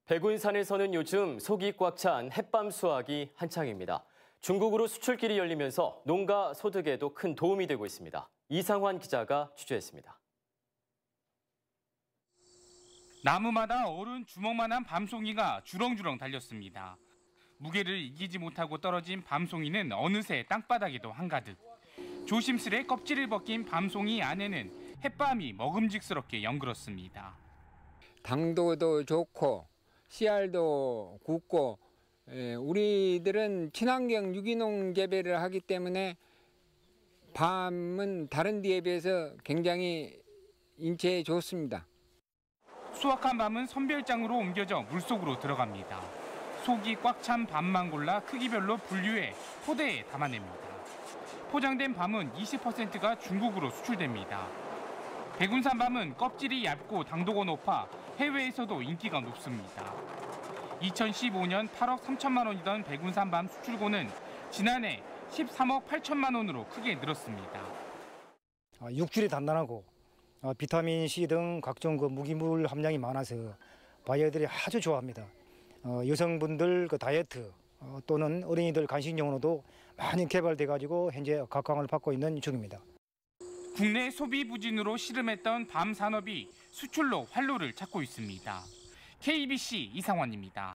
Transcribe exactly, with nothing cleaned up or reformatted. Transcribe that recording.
백운산에서는 요즘 속이 꽉 찬 햇밤 수확이 한창입니다. 중국으로 수출길이 열리면서 농가 소득에도 큰 도움이 되고 있습니다. 이상환 기자가 취재했습니다. 나무마다 어른 주먹만한 밤송이가 주렁주렁 달렸습니다. 무게를 이기지 못하고 떨어진 밤송이는 어느새 땅바닥에도 한가득. 조심스레 껍질을 벗긴 밤송이 안에는 햇밤이 먹음직스럽게 연그렀습니다. 당도도 좋고 씨알도 굵고, 우리들은 친환경 유기농 재배를 하기 때문에 밤은 다른 데에 비해서 굉장히 인체에 좋습니다. 수확한 밤은 선별장으로 옮겨져 물속으로 들어갑니다. 속이 꽉 찬 밤만 골라 크기별로 분류해 포대에 담아냅니다. 포장된 밤은 이십 퍼센트가 중국으로 수출됩니다. 백운산 밤은 껍질이 얇고 당도가 높아 해외에서도 인기가 높습니다. 이천십오 년 팔억 삼천만 원이던 백운산 밤 수출고는 지난해 십삼억 팔천만 원으로 크게 늘었습니다. 육질이 단단하고 비타민 C 등 각종 그 무기물 함량이 많아서 바이어들이 아주 좋아합니다. 여성분들 그 다이어트 또는 어린이들 간식용으로도 많이 개발돼 가지고 현재 각광을 받고 있는 중입니다. 국내 소비 부진으로 씨름했던 밤 산업이 수출로 활로를 찾고 있습니다. 케이비씨 이상환입니다.